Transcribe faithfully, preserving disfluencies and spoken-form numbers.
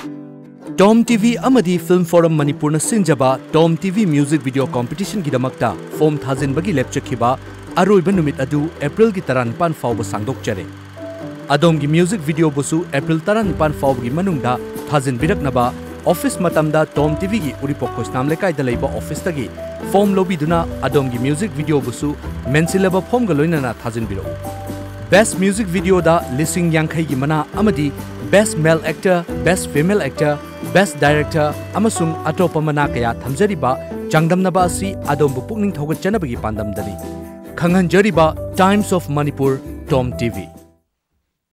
Tom T V amadi Film Forum Manipur na sinjaba Tom T V Music Video Competition ki damakta form thazin bagi lepchakhiba aroiba numit adu April ki taranpan fawba sangdokchare. Adom ki music video busu April taranpan fawba gi manungda thazin biraknaba office matamda Tom T V gi uripok khosnam lekai da leiba office tagi form lobby duna adom ki music video busu mensilaba form ga loinana thazin biro. Best music video da listing yankai gi mana amadi Best Male Actor, Best Female Actor, Best Director, amasung atopa mana kaya thamjariba changdamnaba asi adom pukning thogat chanabagi pandamdani. Khanganjariba Times of Manipur Tom T V.